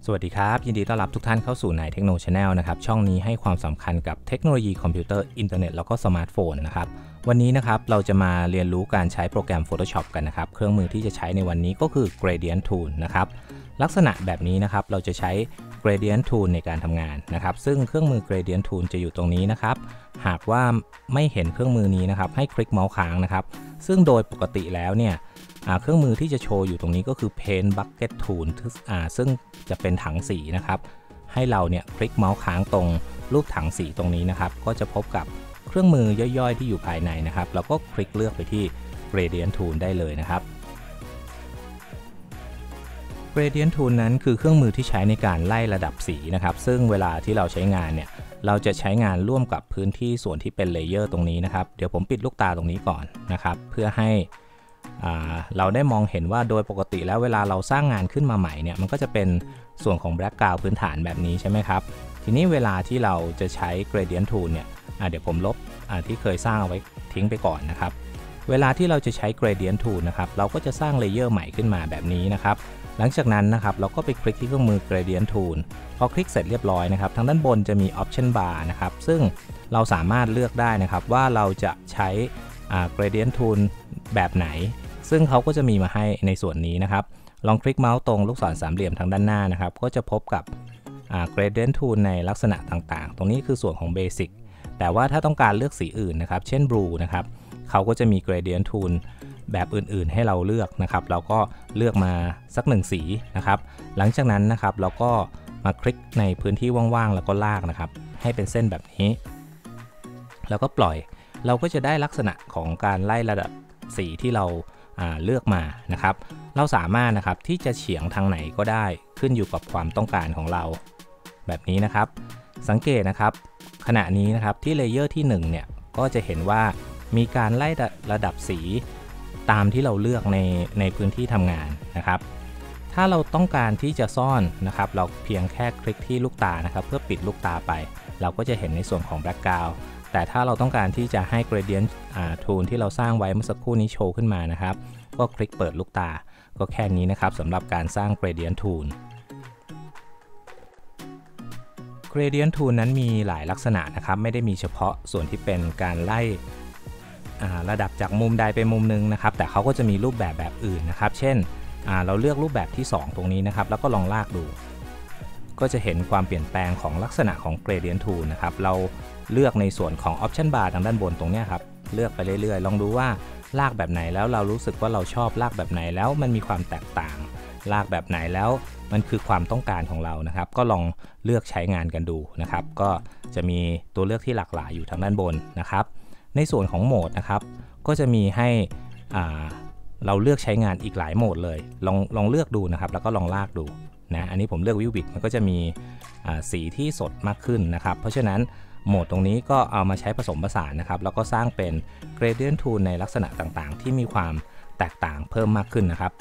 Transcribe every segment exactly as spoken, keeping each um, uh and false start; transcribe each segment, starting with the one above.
สวัสดีครับยินดีต้อนรับทุกท่านเข้าสู่ในเทคโนโลยี Channel นะครับช่องนี้ให้ความสำคัญกับเทคโนโลยีคอมพิวเตอร์อินเทอร์เน็ตแล้วก็สมาร์ทโฟนนะครับวันนี้นะครับเราจะมาเรียนรู้การใช้โปรแกรม Photoshop กันนะครับเครื่องมือที่จะใช้ในวันนี้ก็คือ Gradient Tool นะครับลักษณะแบบนี้นะครับเราจะใช้ Gradient Tool ในการทำงานนะครับซึ่งเครื่องมือ Gradient Tool จะอยู่ตรงนี้นะครับหากว่าไม่เห็นเครื่องมือนี้นะครับให้คลิกเมาส์ค้างนะครับซึ่งโดยปกติแล้วเนี่ยเครื่องมือที่จะโชว์อยู่ตรงนี้ก็คือ Paint Bucket Tool ซึ่งจะเป็นถังสีนะครับให้เราเนี่ยคลิกเมาส์ค้างตรงรูปถังสีตรงนี้นะครับก็จะพบกับเครื่องมือย่อยๆที่อยู่ภายในนะครับแล้วก็คลิกเลือกไปที่ Gradient Tool ได้เลยนะครับ Gradient Tool นั้นคือเครื่องมือที่ใช้ในการไล่ระดับสีนะครับซึ่งเวลาที่เราใช้งานเนี่ยเราจะใช้งานร่วมกับพื้นที่ส่วนที่เป็นเลเยอร์ตรงนี้นะครับเดี๋ยวผมปิดลูกตาตรงนี้ก่อนนะครับเพื่อให้เราได้มองเห็นว่าโดยปกติแล้วเวลาเราสร้างงานขึ้นมาใหม่เนี่ยมันก็จะเป็นส่วนของ Background พื้นฐานแบบนี้ใช่ไหมครับทีนี้เวลาที่เราจะใช้ Gradient Tool เนี่ยเดี๋ยวผมลบที่เคยสร้างเอาไว้ทิ้งไปก่อนนะครับเวลาที่เราจะใช้ Gradient Tool นะครับเราก็จะสร้างเลเยอร์ใหม่ขึ้นมาแบบนี้นะครับหลังจากนั้นนะครับเราก็ไปคลิกที่เครื่องมือ Gradient Tool พอคลิกเสร็จเรียบร้อยนะครับทางด้านบนจะมี Option Bar นะครับซึ่งเราสามารถเลือกได้นะครับว่าเราจะใช้ Gradient Tool แบบไหนซึ่งเขาก็จะมีมาให้ในส่วนนี้นะครับลองคลิกเมาส์ตรงลูกศรสามเหลี่ยมทางด้านหน้านะครับก็จะพบกับ Gradient Tool ในลักษณะต่างๆตรงนี้คือส่วนของ Basic แต่ว่าถ้าต้องการเลือกสีอื่นนะครับเช่น Blue นะครับเขาก็จะมี Gradient Tool แบบอื่นๆให้เราเลือกนะครับเราก็เลือกมาสักหนึ่งสีนะครับหลังจากนั้นนะครับเราก็มาคลิกในพื้นที่ว่างๆแล้วก็ลากนะครับให้เป็นเส้นแบบนี้แล้วก็ปล่อยเราก็จะได้ลักษณะของการไล่ระดับสีที่เราเลือกมานะครับเราสามารถนะครับที่จะเฉียงทางไหนก็ได้ขึ้นอยู่กับความต้องการของเราแบบนี้นะครับสังเกตนะครับขณะนี้นะครับที่เลเยอร์ที่หนึ่งเนี่ยก็จะเห็นว่ามีการไล่ระดับสีตามที่เราเลือกในในพื้นที่ทำงานนะครับถ้าเราต้องการที่จะซ่อนนะครับเราเพียงแค่คลิกที่ลูกตานะครับเพื่อปิดลูกตาไปเราก็จะเห็นในส่วนของ Background แต่ถ้าเราต้องการที่จะให้ Gradient Tool ที่เราสร้างไว้เมื่อสักครู่นี้โชว์ขึ้นมานะครับก็คลิกเปิดลูกตาก็แค่นี้นะครับสำหรับการสร้าง Gradient Tool Gradient Tool นั้นมีหลายลักษณะนะครับไม่ได้มีเฉพาะส่วนที่เป็นการไล่ระดับจากมุมใดไปมุมนึงนะครับแต่เขาก็จะมีรูปแบบแบบอื่นนะครับเช่นเราเลือกรูปแบบที่สองตรงนี้นะครับแล้วก็ลองลากดูก็จะเห็นความเปลี่ยนแปลงของลักษณะของ Gradient Tool นะครับเราเลือกในส่วนของ Option Bar ทางด้านบนตรงนี้ครับเลือกไปเรื่อยๆลองดูว่าลากแบบไหนแล้วเรารู้สึกว่าเราชอบลากแบบไหนแล้วมันมีความแตกต่างลากแบบไหนแล้วมันคือความต้องการของเรานะครับก็ลองเลือกใช้งานกันดูนะครับก็จะมีตัวเลือกที่หลากหลายอยู่ทางด้านบนนะครับในส่วนของโหมดนะครับก็จะมีให้เราเลือกใช้งานอีกหลายโหมดเลยลองลองเลือกดูนะครับแล้วก็ลองลากดูนะอันนี้ผมเลือก Vivid มันก็จะมีสีที่สดมากขึ้นนะครับเพราะฉะนั้นโหมดตรงนี้ก็เอามาใช้ผสมผสานนะครับแล้วก็สร้างเป็น Gradient Tool ในลักษณะต่างๆที่มีความแตกต่างเพิ่มมากขึ้นนะครับ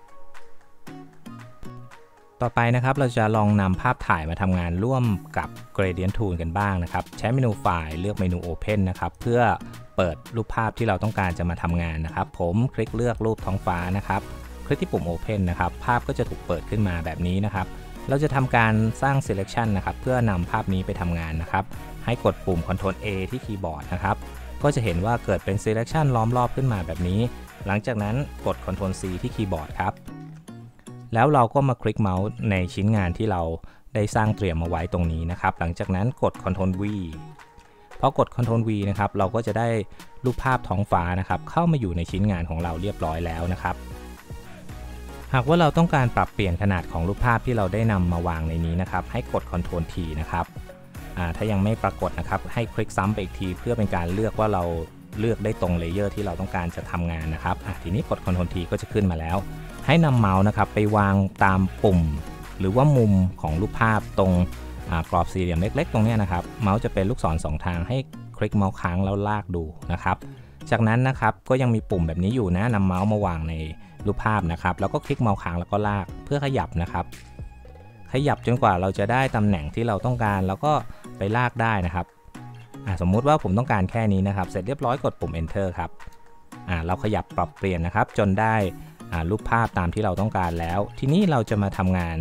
ต่อไปนะครับเราจะลองนำภาพถ่ายมาทำงานร่วมกับ Gradient Tool กันบ้างนะครับใช้เมนูไฟล์เลือกเมนู Open นะครับเพื่อเปิดรูปภาพที่เราต้องการจะมาทำงานนะครับผมคลิกเลือกรูปท้องฟ้านะครับคลิกที่ปุ่ม Open นะครับภาพก็จะถูกเปิดขึ้นมาแบบนี้นะครับเราจะทำการสร้าง Selection นะครับเพื่อนำภาพนี้ไปทำงานนะครับให้กดปุ่ม Ctrl A ที่คีย์บอร์ดนะครับก็จะเห็นว่าเกิดเป็น Selection ล้อมรอบขึ้นมาแบบนี้หลังจากนั้นกด Ctrl C ที่คีย์บอร์ดครับแล้วเราก็มาคลิกเมาส์ในชิ้นงานที่เราได้สร้างเตรียมมาไว้ตรงนี้นะครับหลังจากนั้นกด Ctrl V พอกด Ctrl V นะครับเราก็จะได้รูปภาพท้องฟ้านะครับเข้ามาอยู่ในชิ้นงานของเราเรียบร้อยแล้วนะครับหากว่าเราต้องการปรับเปลี่ยนขนาดของรูปภาพที่เราได้นำมาวางในนี้นะครับให้กด Ctrl T นะครับถ้ายังไม่ปรากฏนะครับให้คลิกซ้ำไปอีกทีเพื่อเป็นการเลือกว่าเราเลือกได้ตรงเลเยอร์ที่เราต้องการจะทำงานนะครับทีนี้กด Ctrl T ก็จะขึ้นมาแล้วให้นำเมาส์นะครับไปวางตามปุ่มหรือว่ามุมของรูปภาพตรงกรอบสี่เหลี่ยมเล็กๆตรงนี้นะครับเมาส์จะเป็นลูกศรสองทางให้คลิกเมาส์ค้างแล้วลากดูนะครับจากนั้นนะครับก็ยังมีปุ่มแบบนี้อยู่นะนำเมาส์มาวางในรูปภาพนะครับแล้วก็คลิกเมาส์ค้างแล้วก็ลากเพื่อขยับนะครับขยับจนกว่าเราจะได้ตำแหน่งที่เราต้องการแล้วก็ไปลากได้นะครับสมมุติว่าผมต้องการแค่นี้นะครับเสร็จเรียบร้อยกดปุ่ม Enter ครับเราขยับปรับเปลี่ยนนะครับจนได้รูปภาพตามที่เราต้องการแล้วทีนี้เราจะมาทำงาน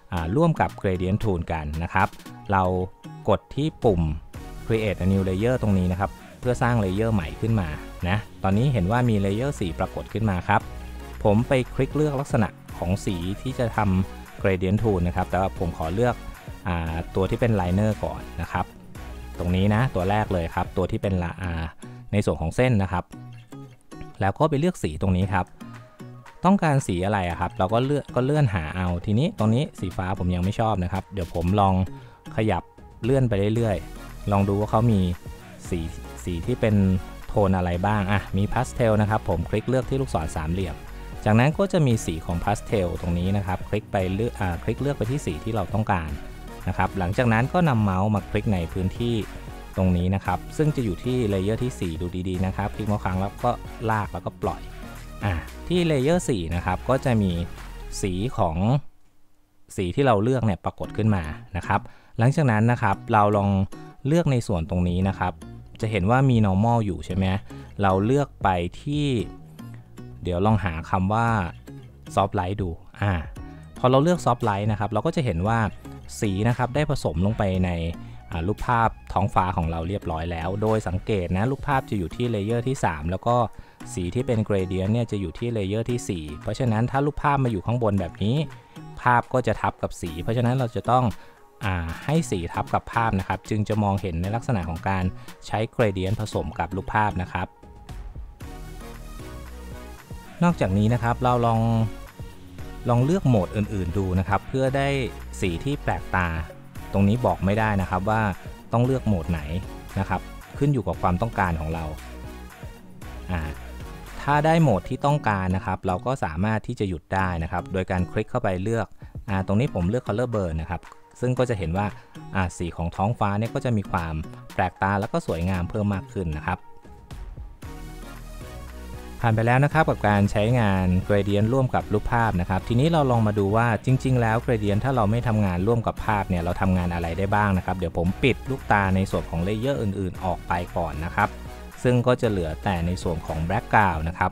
ร่วมกับ Gradient Tool กันนะครับเรากดที่ปุ่ม Create a new layer ตรงนี้นะครับเพื่อสร้างเลเยอร์ใหม่ขึ้นมานะตอนนี้เห็นว่ามีเลเยอร์สีปรากฏขึ้นมาครับผมไปคลิกเลือกลักษณะของสีที่จะทำ Gradient Tool นะครับแต่ว่าผมขอเลือกอตัวที่เป็น Liner ก่อนนะครับตรงนี้นะตัวแรกเลยครับตัวที่เป็นในส่วนของเส้นนะครับแล้วก็ไปเลือกสีตรงนี้ครับต้องการสีอะไรอะครับเราก็เลือกก็เลื่อนหาเอาทีนี้ตรงนี้สีฟ้าผมยังไม่ชอบนะครับเดี๋ยวผมลองขยับเลื่อนไปเรื่อยๆลองดูว่าเขามีสีสีที่เป็นโทนอะไรบ้างอ่ะมีพาสเทลนะครับผมคลิกเลือกที่ลูกศรสามเหลี่ยมจากนั้นก็จะมีสีของพาสเทลตรงนี้นะครับคลิกไปเลือกอ่าคลิกเลือกไปที่สีที่เราต้องการนะครับหลังจากนั้นก็นำเมาส์มาคลิกในพื้นที่ตรงนี้นะครับซึ่งจะอยู่ที่เลเยอร์ที่สี่ดูดีๆนะครับคลิกเมาส์ค้างแล้วก็ลากแล้วก็ปล่อยอ่ะที่เลเยอร์สี่นะครับก็จะมีสีของสีที่เราเลือกเนี่ยปรากฏขึ้นมานะครับหลังจากนั้นนะครับเราลองเลือกในส่วนตรงนี้นะครับจะเห็นว่ามี normal อยู่ใช่ไหมเราเลือกไปที่เดี๋ยวลองหาคำว่า soft light ดูอ่าพอเราเลือก soft light นะครับเราก็จะเห็นว่าสีนะครับได้ผสมลงไปในรูปภาพท้องฟ้าของเราเรียบร้อยแล้วโดยสังเกตนะรูปภาพจะอยู่ที่เลเยอร์ที่สามแล้วก็สีที่เป็น gradient เนี่ยจะอยู่ที่เลเยอร์ที่สี่เพราะฉะนั้นถ้ารูปภาพมาอยู่ข้างบนแบบนี้ภาพก็จะทับกับสีเพราะฉะนั้นเราจะต้องให้สีทับกับภาพนะครับจึงจะมองเห็นในลักษณะของการใช้ gradient ผสมกับรูปภาพนะครับนอกจากนี้นะครับเราลองลองเลือกโหมดอื่นๆดูนะครับเพื่อได้สีที่แปลกตาตรงนี้บอกไม่ได้นะครับว่าต้องเลือกโหมดไหนนะครับขึ้นอยู่กับความต้องการของเราถ้าได้โหมดที่ต้องการนะครับเราก็สามารถที่จะหยุดได้นะครับโดยการคลิกเข้าไปเลือกตรงนี้ผมเลือก color burn นะครับซึ่งก็จะเห็นว่าสีของท้องฟ้าเนี่ยก็จะมีความแปลกตาแล้วก็สวยงามเพิ่มมากขึ้นนะครับผ่านไปแล้วนะครับกับการใช้งาน Gradient ร่วมกับรูปภาพนะครับทีนี้เราลองมาดูว่าจริงๆแล้ว Gradient ถ้าเราไม่ทำงานร่วมกับภาพเนี่ยเราทำงานอะไรได้บ้างนะครับเดี๋ยวผมปิดลูกตาในส่วนของเลเยอร์อื่นๆออกไปก่อนนะครับซึ่งก็จะเหลือแต่ในส่วนของ Background นะครับ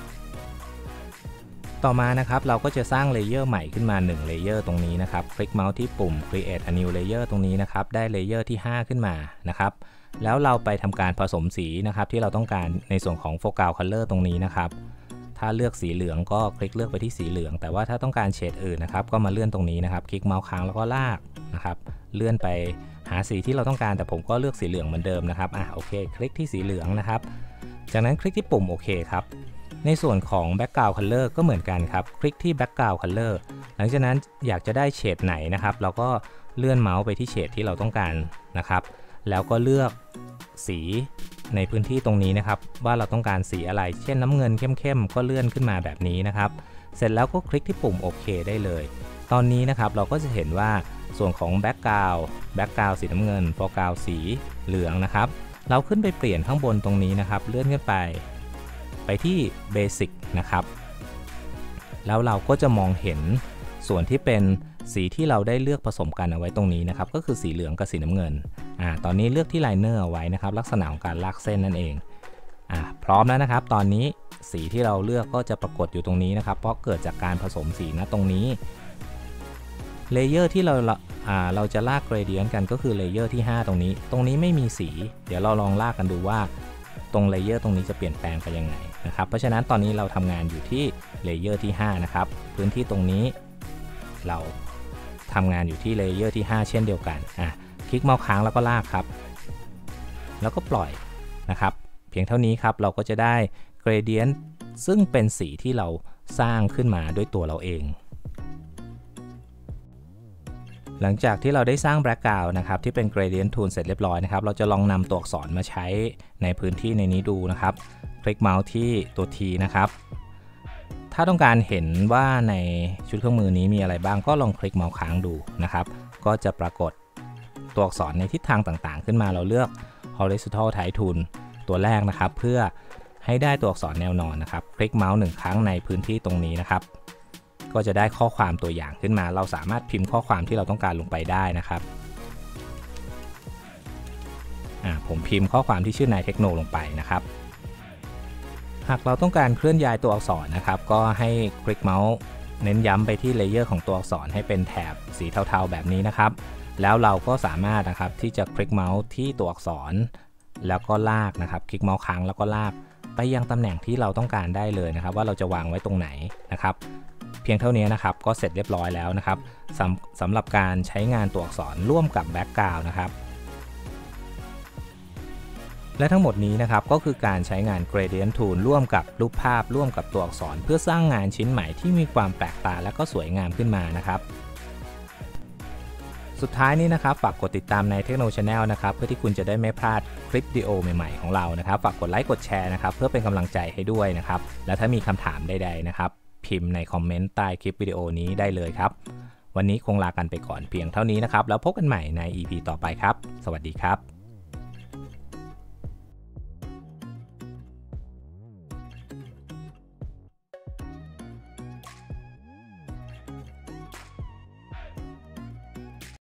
ต่อมานะครับเราก็จะสร้างเลเยอร์ใหม่ขึ้นมาหนึ่งเลเยอร์ตรงนี้นะครับคลิกเมาส์ที่ปุ่ม Create a new layer ตรงนี้นะครับได้เลเยอร์ที่ห้าขึ้นมานะครับแล้วเราไปทำการผสมสีนะครับที่เราต้องการในส่วนของ Foreground Color ตรงนี้นะครับถ้าเลือกสีเหลืองก็คลิกเลือกไปที่สีเหลืองแต่ว่าถ้าต้องการเฉดอื่นนะครับก็มาเลื่อนตรงนี้นะครับคลิกเมาส์ค้างแล้วก็ลากนะครับเลื่อนไปหาสีที่เราต้องการแต่ผมก็เลือกสีเหลืองเหมือนเดิมนะครับอ่ะโอเคคลิกที่สีเหลืองนะครับจากนั้นคลิกที่ปุ่มโอเคครับในส่วนของ Background Color ก็เหมือนกันครับคลิกที่ Background Color หลังจากนั้นอยากจะได้เฉดไหนนะครับเราก็เลื่อนเมาส์ไปที่เฉดที่เราต้องการนะครับแล้วก็เลือกสีในพื้นที่ตรงนี้นะครับว่าเราต้องการสีอะไรเช่นน้ำเงินเข้มๆก็เลื่อนขึ้นมาแบบนี้นะครับเสร็จแล้วก็คลิกที่ปุ่มโอเคได้เลยตอนนี้นะครับเราก็จะเห็นว่าส่วนของ Background Background สีน้ำเงิน Foreground สีเหลืองนะครับเราขึ้นไปเปลี่ยนข้างบนตรงนี้นะครับเลื่อนขึ้นไปไปที่ Basic นะครับแล้วเราก็จะมองเห็นส่วนที่เป็นสีที่เราได้เลือกผสมกันเอาไว้ตรงนี้นะครับก็คือสีเหลืองกับสีน้ำเงินอ่าตอนนี้เลือกที่ไลเนอร์เอาไว้นะครับลักษณะของการลากเส้นนั่นเองอ่าพร้อมแล้วนะครับตอนนี้สีที่เราเลือกก็จะปรากฏอยู่ตรงนี้นะครับเพราะเกิดจากการผสมสีนะตรงนี้เลเยอร์ที่เราอ่าเราจะลาก Gradient กันก็คือเลเยอร์ที่ห้าตรงนี้ตรงนี้ไม่มีสีเดี๋ยวเราลองลากกันดูว่าตรงเลเยอร์ตรงนี้จะเปลี่ยนแปลงไปยังไงนะครับเพราะฉะนั้นตอนนี้เราทำงานอยู่ที่เลเยอร์ที่ห้านะครับพื้นที่ตรงนี้เราทำงานอยู่ที่เลเยอร์ที่ห้าเช่นเดียวกันอ่ะคลิกเมาส์ค้างแล้วก็ลากครับแล้วก็ปล่อยนะครับเพียงเท่านี้ครับเราก็จะได้ Gradient ซึ่งเป็นสีที่เราสร้างขึ้นมาด้วยตัวเราเองหลังจากที่เราได้สร้าง Background นะครับที่เป็น Gradient Tool เสร็จเรียบร้อยนะครับเราจะลองนำตัวอักษรมาใช้ในพื้นที่ในนี้ดูนะครับคลิกเมาส์ที่ตัว T นะครับถ้าต้องการเห็นว่าในชุดเครื่องมือนี้มีอะไรบ้างก็ลองคลิกเมาส์ค้างดูนะครับก็จะปรากฏตัวอักษรในทิศทางต่างๆขึ้นมาเราเลือก Horizontal Type Tool ตัวแรกนะครับเพื่อให้ได้ตัวอักษรแนวนอนนะครับคลิกเมาส์หนึ่งครั้งในพื้นที่ตรงนี้นะครับก็จะได้ข้อความตัวอย่างขึ้นมาเราสามารถพิมพ์ข้อความที่เราต้องการลงไปได้นะครับอ่าผมพิมพ์ข้อความที่ชื่อนายเทคโนลงไปนะครับหากเราต้องการเคลื่อนย้ายตัวอักษรนะครับก็ให้คลิกเมาส์เน้นย้ำไปที่เลเยอร์ของตัวอักษรให้เป็นแถบสีเทาๆแบบนี้นะครับแล้วเราก็สามารถนะครับที่จะคลิกเมาส์ที่ตัวอักษรแล้วก็ลากนะครับคลิกเมาส์ค้างแล้วก็ลากไปยังตำแหน่งที่เราต้องการได้เลยนะครับว่าเราจะวางไว้ตรงไหนนะครับเพียงเท่านี้นะครับก็เสร็จเรียบร้อยแล้วนะครับสำสำหรับการใช้งานตัวอักษรร่วมกับแบ็กกราวด์นะครับและทั้งหมดนี้นะครับก็คือการใช้งาน Gradient Tool ร่วมกับรูปภาพร่วมกับตัวอักษรเพื่อสร้างงานชิ้นใหม่ที่มีความแปลกตาและก็สวยงามขึ้นมานะครับสุดท้ายนี้นะครับฝากกดติดตามใน Techno Channel นะครับเพื่อที่คุณจะได้ไม่พลาดคลิปวิดีโอใหม่ๆของเรานะครับฝากกดไลค์กดแชร์นะครับเพื่อเป็นกำลังใจให้ด้วยนะครับและถ้ามีคำถามใดๆนะครับพิมพ์ในคอมเมนต์ใต้คลิปวิดีโอนี้ได้เลยครับวันนี้คงลากันไปก่อนเพียงเท่านี้นะครับแล้วพบกันใหม่ใน อี พี ต่อไปครับสวัสดีครับ